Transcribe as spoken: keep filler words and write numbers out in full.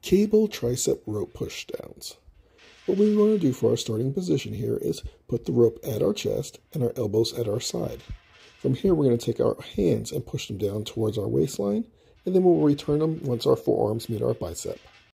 Cable tricep rope pushdowns. What we want to do for our starting position here is put the rope at our chest and our elbows at our side. From here, we're going to take our hands and push them down towards our waistline, and then we'll return them once our forearms meet our bicep.